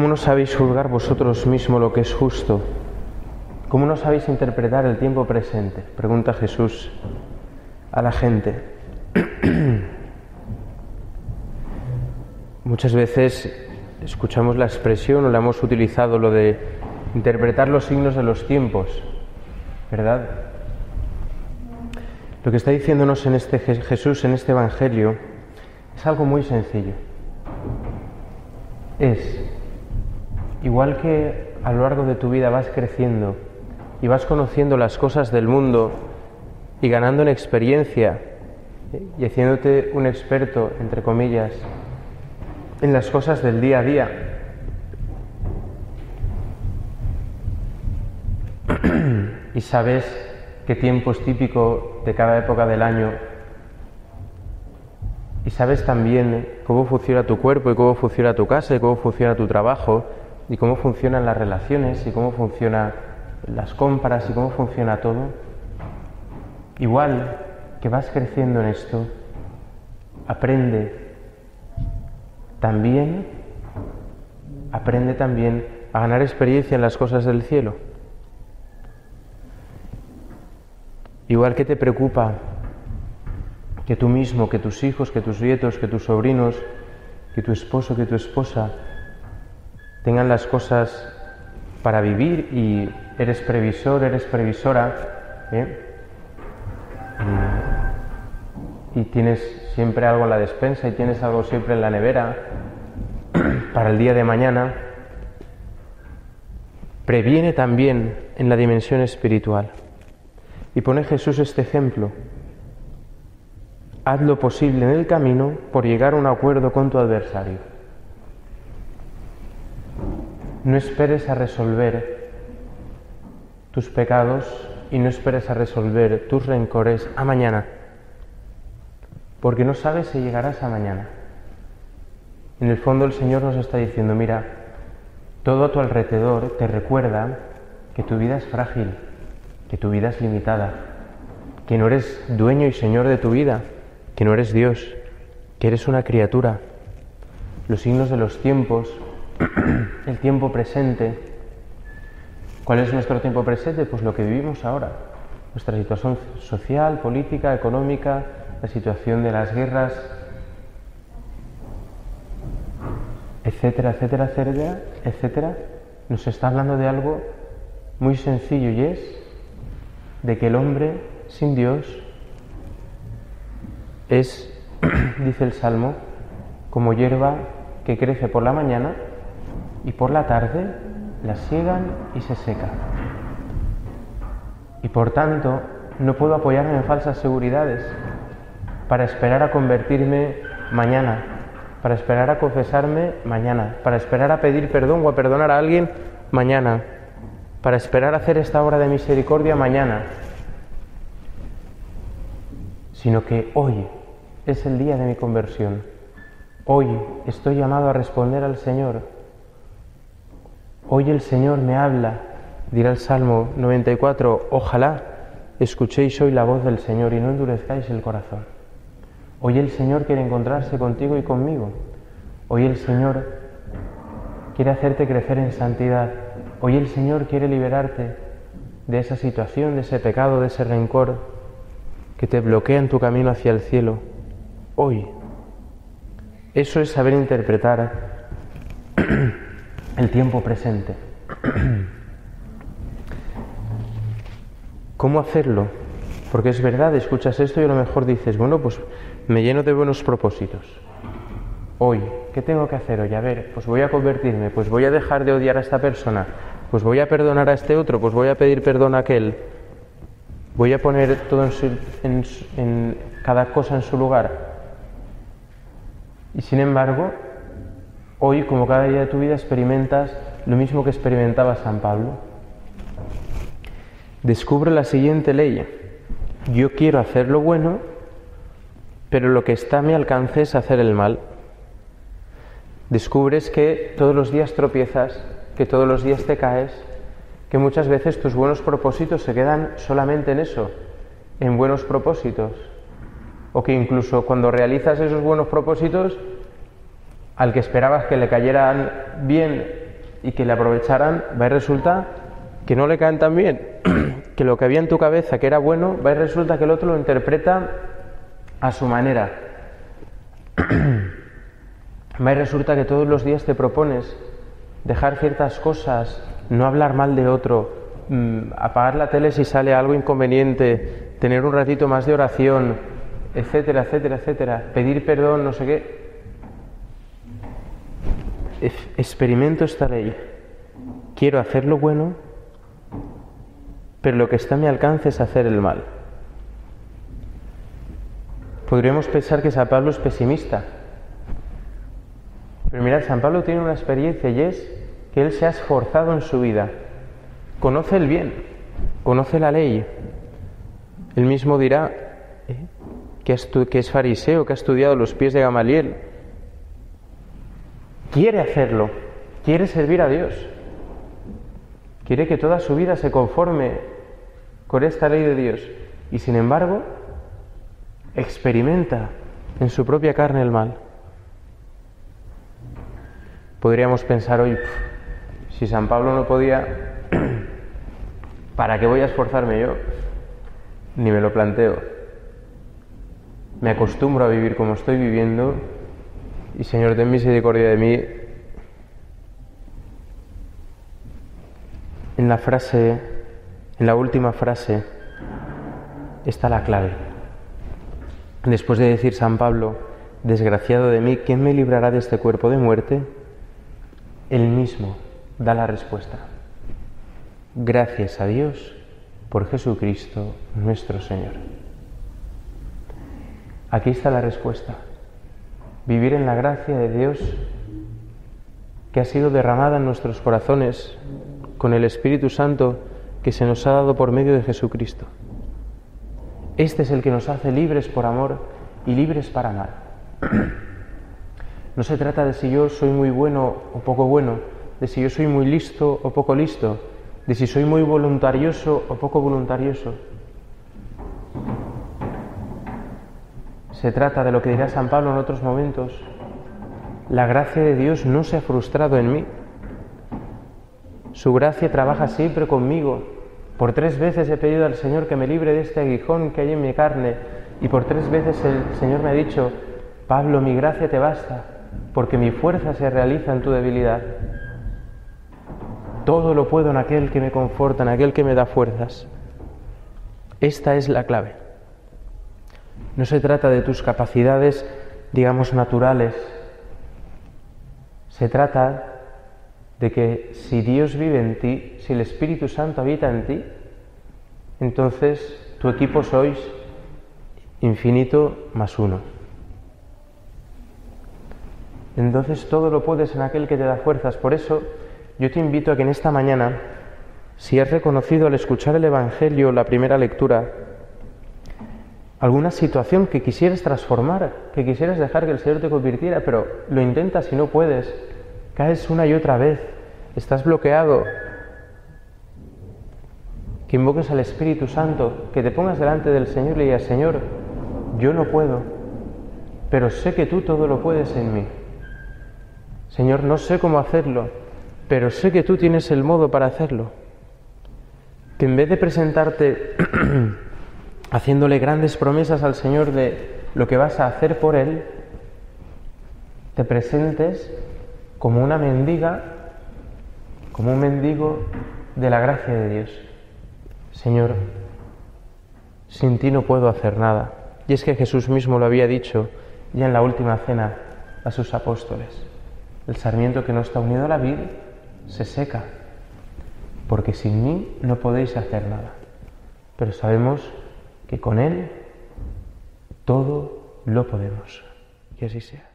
¿Cómo no sabéis juzgar vosotros mismos lo que es justo? ¿Cómo no sabéis interpretar el tiempo presente? Pregunta Jesús a la gente. Muchas veces escuchamos la expresión o la hemos utilizado, lo de interpretar los signos de los tiempos, ¿verdad? Lo que está diciéndonos en Jesús en este Evangelio es algo muy sencillo. Es, igual que a lo largo de tu vida vas creciendo y vas conociendo las cosas del mundo y ganando en experiencia y haciéndote un experto, entre comillas, en las cosas del día a día, y sabes qué tiempo es típico de cada época del año, y sabes también cómo funciona tu cuerpo y cómo funciona tu casa y cómo funciona tu trabajo y cómo funcionan las relaciones y cómo funcionan las compras y cómo funciona todo, igual que vas creciendo en esto, aprende también a ganar experiencia en las cosas del cielo. Igual que te preocupa que tú mismo, que tus hijos, que tus nietos, que tus sobrinos, que tu esposo, que tu esposa tengan las cosas para vivir y eres previsor, eres previsora, y tienes siempre algo en la despensa y tienes algo siempre en la nevera para el día de mañana, previene también en la dimensión espiritual. Y pone Jesús este ejemplo: haz lo posible en el camino por llegar a un acuerdo con tu adversario. No esperes a resolver tus pecados y no esperes a resolver tus rencores a mañana, porque no sabes si llegarás a mañana. En el fondo el Señor nos está diciendo: mira, todo a tu alrededor te recuerda que tu vida es frágil, que tu vida es limitada, que no eres dueño y señor de tu vida, que no eres Dios, que eres una criatura. Los signos de los tiempos, el tiempo presente. ¿Cuál es nuestro tiempo presente? Pues lo que vivimos ahora. Nuestra situación social, política, económica, la situación de las guerras, etcétera, etcétera, etcétera, etcétera. Nos está hablando de algo muy sencillo, y es de que el hombre sin Dios es, dice el Salmo, como hierba que crece por la mañana y por la tarde la siegan y se seca. Y por tanto no puedo apoyarme en falsas seguridades para esperar a convertirme mañana, para esperar a confesarme mañana, para esperar a pedir perdón o a perdonar a alguien mañana, para esperar a hacer esta obra de misericordia mañana, sino que hoy es el día de mi conversión. Hoy estoy llamado a responder al Señor. Hoy el Señor me habla, dirá el Salmo 94, ojalá escuchéis hoy la voz del Señor y no endurezcáis el corazón. Hoy el Señor quiere encontrarse contigo y conmigo. Hoy el Señor quiere hacerte crecer en santidad. Hoy el Señor quiere liberarte de esa situación, de ese pecado, de ese rencor que te bloquea en tu camino hacia el cielo. Hoy. Eso es saber interpretar el tiempo presente. ¿Cómo hacerlo? Porque es verdad, escuchas esto y a lo mejor dices, bueno, pues me lleno de buenos propósitos. Hoy, ¿qué tengo que hacer hoy? A ver, pues voy a convertirme, pues voy a dejar de odiar a esta persona, pues voy a perdonar a este otro, pues voy a pedir perdón a aquel. Voy a poner todo en cada cosa en su lugar. Y sin embargo, hoy, como cada día de tu vida, experimentas lo mismo que experimentaba San Pablo. Descubre la siguiente ley: yo quiero hacer lo bueno, pero lo que está a mi alcance es hacer el mal. Descubres que todos los días tropiezas, que todos los días te caes, que muchas veces tus buenos propósitos se quedan solamente en eso, en buenos propósitos, o que incluso cuando realizas esos buenos propósitos, al que esperabas que le cayeran bien y que le aprovecharan, va y resulta que no le caen tan bien, que lo que había en tu cabeza que era bueno, va y resulta que el otro lo interpreta a su manera. Va y resulta que todos los días te propones dejar ciertas cosas, no hablar mal de otro, apagar la tele si sale algo inconveniente, tener un ratito más de oración, etcétera, etcétera, etcétera, pedir perdón, no sé qué. Experimento esta ley. Quiero hacer lo bueno, pero lo que está a mi alcance es hacer el mal. Podríamos pensar que San Pablo es pesimista, pero mirad, San Pablo tiene una experiencia y es que él se ha esforzado en su vida. Conoce el bien, conoce la ley. Él mismo dirá que es fariseo, que ha estudiado los pies de Gamaliel. Quiere hacerlo, quiere servir a Dios. Quiere que toda su vida se conforme con esta ley de Dios. Y sin embargo, experimenta en su propia carne el mal. Podríamos pensar hoy, si San Pablo no podía, ¿para qué voy a esforzarme yo? Ni me lo planteo. Me acostumbro a vivir como estoy viviendo y Señor, ten misericordia de mí. En la última frase, está la clave. Después de decir San Pablo, desgraciado de mí, ¿quién me librará de este cuerpo de muerte? Él mismo da la respuesta. Gracias a Dios por Jesucristo nuestro Señor. Aquí está la respuesta. Vivir en la gracia de Dios que ha sido derramada en nuestros corazones con el Espíritu Santo que se nos ha dado por medio de Jesucristo. Este es el que nos hace libres por amor y libres para amar. No se trata de si yo soy muy bueno o poco bueno, de si yo soy muy listo o poco listo, de si soy muy voluntarioso o poco voluntarioso. Se trata de lo que dirá San Pablo en otros momentos. La gracia de Dios no se ha frustrado en mí. Su gracia trabaja siempre conmigo. Por 3 veces he pedido al Señor que me libre de este aguijón que hay en mi carne y por 3 veces el Señor me ha dicho, Pablo, mi gracia te basta, porque mi fuerza se realiza en tu debilidad. Todo lo puedo en aquel que me conforta, en aquel que me da fuerzas. Esta es la clave. No se trata de tus capacidades, digamos, naturales. Se trata de que si Dios vive en ti, si el Espíritu Santo habita en ti, entonces tu equipo sois infinito más 1. Entonces todo lo puedes en aquel que te da fuerzas. Por eso yo te invito a que en esta mañana, si has reconocido al escuchar el Evangelio, la primera lectura, alguna situación que quisieras transformar, que quisieras dejar que el Señor te convirtiera, pero lo intentas y no puedes, caes una y otra vez, estás bloqueado, que invoques al Espíritu Santo, que te pongas delante del Señor y le digas, Señor, yo no puedo, pero sé que tú todo lo puedes en mí. Señor, no sé cómo hacerlo, pero sé que tú tienes el modo para hacerlo. Que en vez de presentarte haciéndole grandes promesas al Señor de lo que vas a hacer por Él, te presentes como una mendiga, como un mendigo de la gracia de Dios. Señor, sin ti no puedo hacer nada. Y es que Jesús mismo lo había dicho ya en la última cena a sus apóstoles. El sarmiento que no está unido a la vid se seca, porque sin mí no podéis hacer nada. Pero sabemos que con Él todo lo podemos. Que así sea.